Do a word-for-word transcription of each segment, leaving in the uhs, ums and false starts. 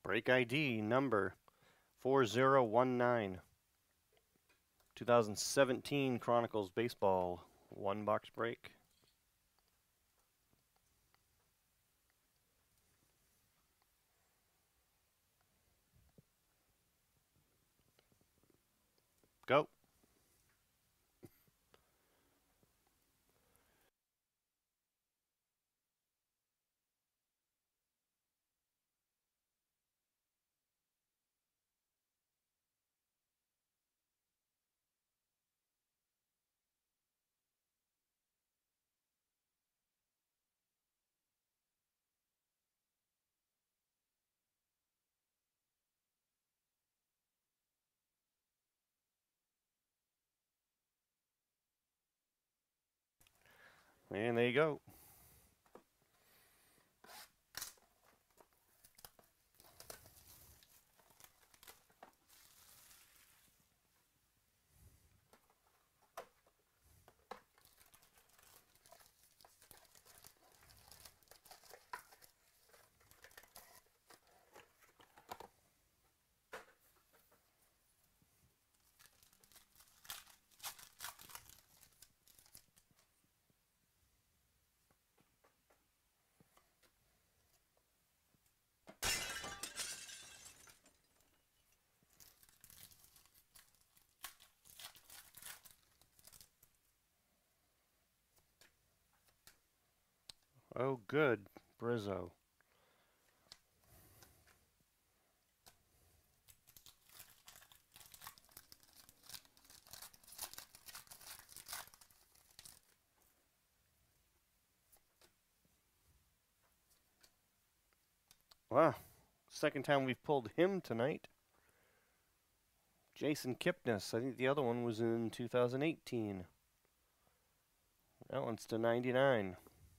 Break I D number four zero one nine. two thousand seventeen Chronicles Baseball. One box break. Go. And there you go. Oh, good. Brizzo. Wow. Second time we've pulled him tonight. Jason Kipnis. I think the other one was in two thousand eighteen. That one's to ninety-nine.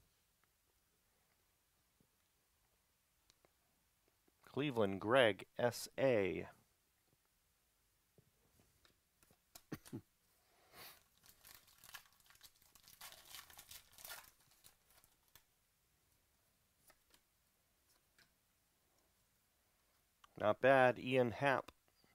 Cleveland, Greg, S A. Not bad. Ian Happ.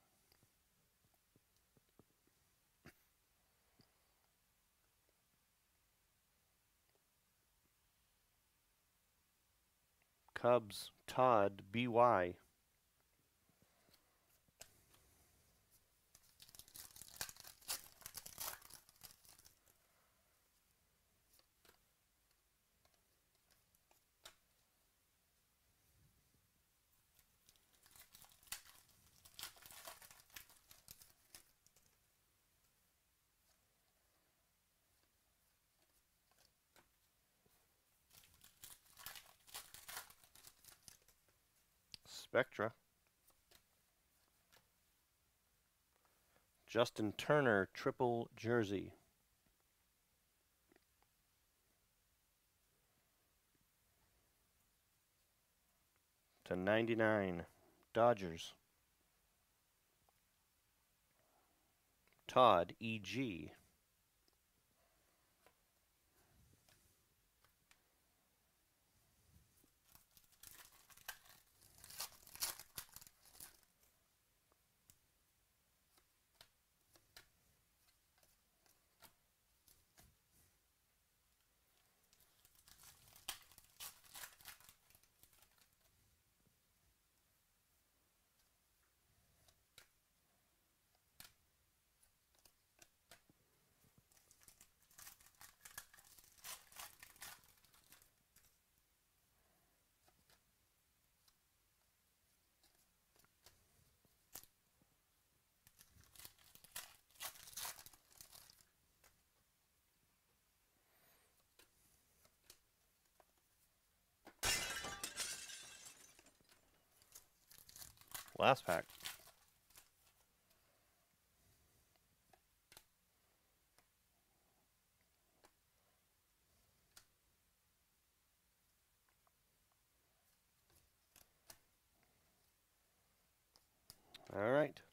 Cubs, Todd, B Y. Spectra. Justin Turner, triple jersey. To ninety-nine. Dodgers. Todd, E G. Last pack. All right.